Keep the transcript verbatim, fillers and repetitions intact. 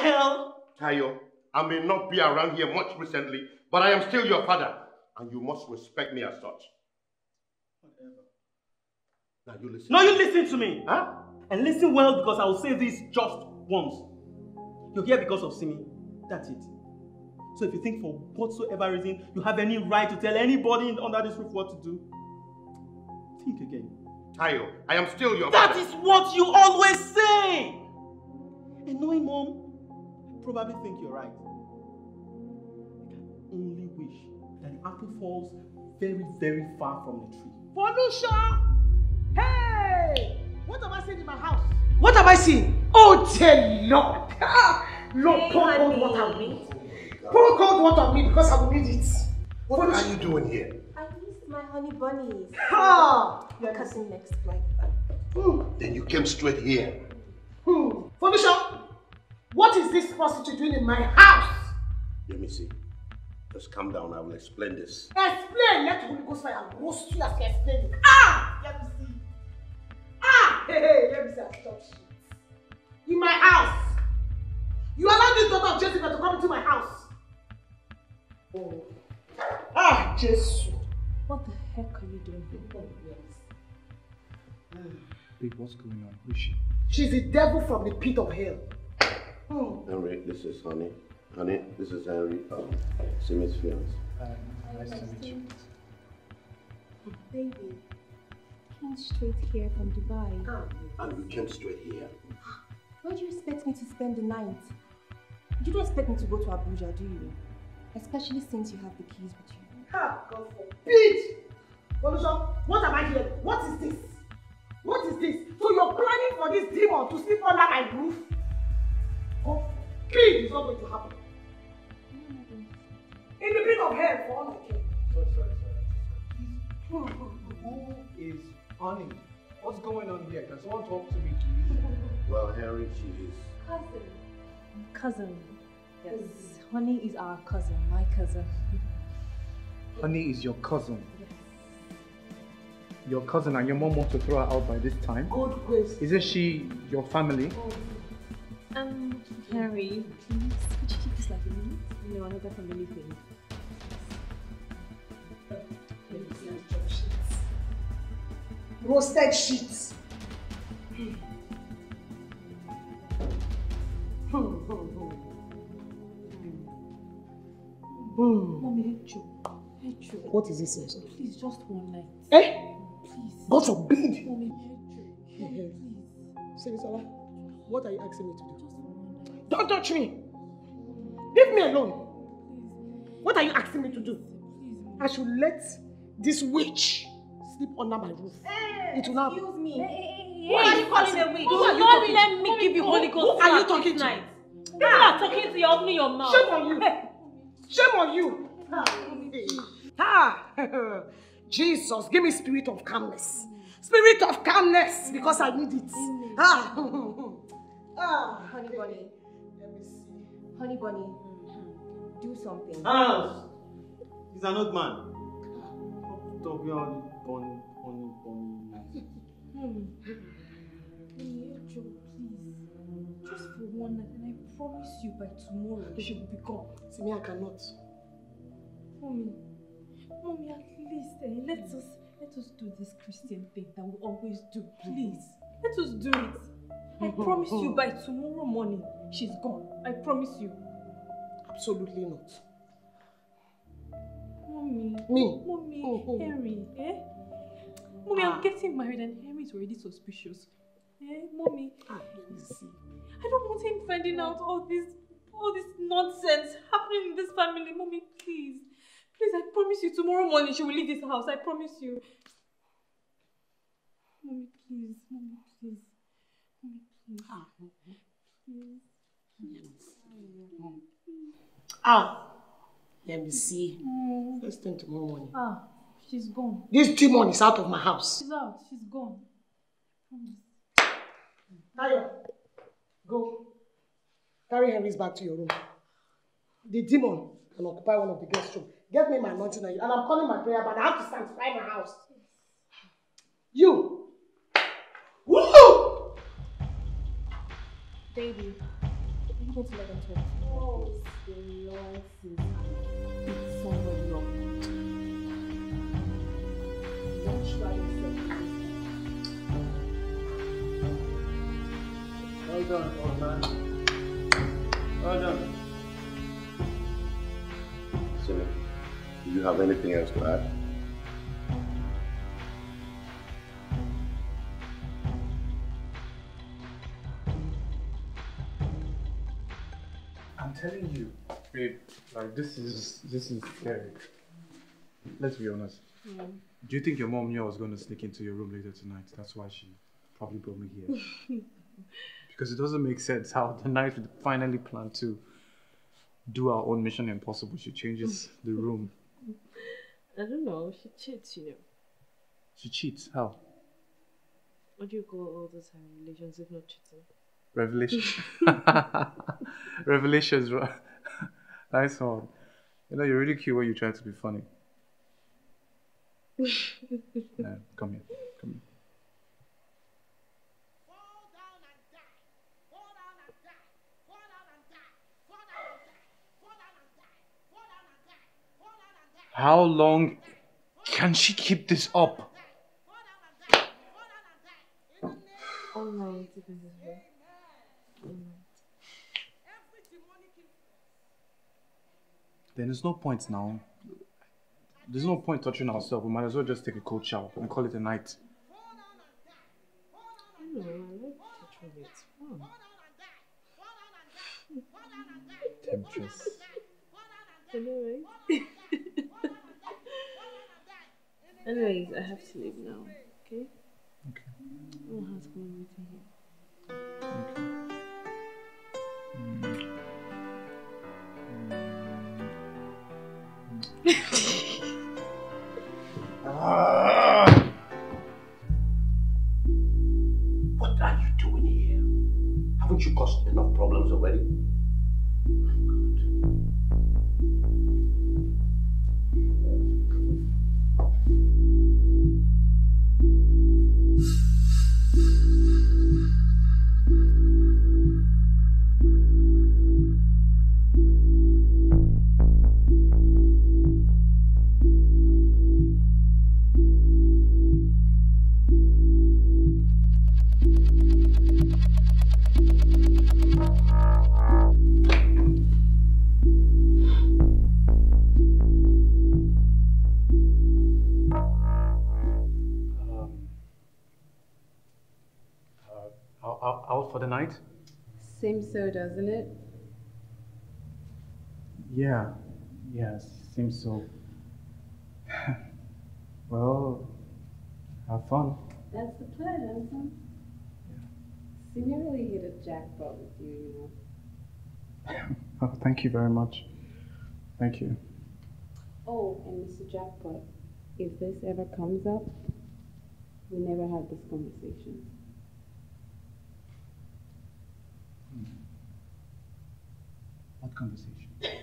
hell? Tayo, I may not be around here much recently, but I am still your father, and you must respect me as such. Whatever. Now you listen. No, you listen to me. Huh? And listen well, because I will say this just once. You're here because of Simi. That's it. So if you think for whatsoever reason you have any right to tell anybody under this roof what to do, think again. Tayo, I am still your That father. is what you always say! And knowing Mom, I probably think you're right. I can only wish that the apple falls very, very far from the tree. Folusha! Hey! What have I seen in my house? What have I seen? Oh, dear Lord! Lord, Hey, pour cold honey. water on me. Pour cold water on me because I will need it. What are you doing here? I missed my honey bunnies. Ha! Your cousin next flight. Hmm. Then you came straight here. Hmm. Folusha, what is this prostitute doing in my house? Let me see. Just calm down, I will explain this. Explain! Let the Holy Ghost fire roast you as you explain it. Ah! Let me see. Ah! Hey, hey, let me see. I stop shit. In my house. You allowed this daughter of Jezebel to come into my house. Oh. Ah, Jesus. What the heck are you doing here? Babe, what's going on? Who is she? She's the devil from the pit of hell. Hmm. Henry, this is Honey. Honey, this is Henry. Um, Simi's fiance. Um, nice to meet you. Baby, came straight here from Dubai. And you came straight here. Where do you expect me to spend the night? You don't expect me to go to Abuja, do you? Especially since you have the keys with you. Ha! God forbid! Folusha, what am I hearing? What is this? What is this? So you're planning for this demon to sleep under my roof? God forbid it's not going to happen. In the pit of hell for all I care. Sorry, sorry, sorry. Who is Honey? What's going on here? Can someone talk to me, please? Well, Henry, she is. Cousin. Cousin. Yes. Honey is our cousin, my cousin. Honey is your cousin. Yes. Your cousin, and your mom wants to throw her out by this time? Good grace. Isn't she your family? Um, Harry, please, could you keep this like a minute? No, another family thing. Roasted sheets. Mommy, hate you. Hate you. What is this? Sir? Please, just one night. Eh? Please. God forbid. Mommy, hate you. Mommy, please. Simisola, what are you asking me to do? Just one night. Don't touch me. Leave me alone. What are you asking me to do? I should let this witch sleep under my roof. Hey, it will not. excuse me. Hey, hey, Who are you calling a witch? Who are you Don't talking let to? me give you Holy Ghost. Who are you talking to? Night. People are talking to you. Open your mouth. Shame on you. Shame on you. Ah, Jesus, give me spirit of calmness. Spirit of calmness, because I need it. Ah, ah. Honey bunny. Let me see. Honey bunny. Do something. Hans! He's an old man. Don't be on bunny, bunny, bunny. Hmm. Joe, please. Just for one night, and I promise you by tomorrow she will be gone. Simi, I cannot. Mommy, mommy, at least eh, let us let us do this Christian thing that we always do. Please, let us do it. I promise you by tomorrow morning she's gone. I promise you. Absolutely not. Mommy. Me? Mommy, Mm-hmm. Henry, eh? Mommy, Ah. I'm getting married and Henry is already suspicious. Eh, Mommy? Ah, let me see. I don't want him finding out all this, all this nonsense happening in this family. Mommy, please. Please, I promise you tomorrow morning she will leave this house. I promise you. Mommy, please. Mommy, please. Mommy, please. Ah. Please. Ah. Let me see. Mm. First thing tomorrow morning. Ah, she's gone. This demon is out of my house. She's out. She's gone. Promise. Tayo, go. Carry Henry's back to your room. The demon can occupy one of the guest rooms. Get me my anointing oil, and I'm calling my prayer, but I have to sanctify my house. You! Woo! Baby. Baby, want to let them talk. Oh, nonsense. It's somebody up. Don't try yourself. Well done, old man. Well done. Simi, do you have anything else to add? I'm telling you, babe, like this is this is scary. Let's be honest. Yeah. Do you think your mom knew I was going to sneak into your room later tonight? That's why she probably brought me here. Because it doesn't make sense how the night we finally planned to do our own Mission Impossible, she changes the room. I don't know, she cheats, you know. She cheats? How? What do you call all those her relations if not cheating? Revelation. Revelations, right? Nice one. You know, you're really cute when you try to be funny. Yeah, come here. Come here. How long can she keep this up? All night, if it's her. All night. Then there's no point now. There's no point touching ourselves. We might as well just take a cold shower and call it a night. No, I like touching it. It's fun. Temptress. I know, right? Anyways, I have to leave now, okay? Okay. Oh, how's it going with you? Okay. Mm. Ah! What are you doing here? Haven't you caused enough problems already? Out for the night? Seems so, doesn't it? Yeah, yeah, seems so. Well, have fun. That's the plan, handsome. Yeah. Simi really hit a jackpot with you, you know. Oh, thank you very much. Thank you. Oh, and Mister Jackpot, if this ever comes up, we never had this conversation. What conversation?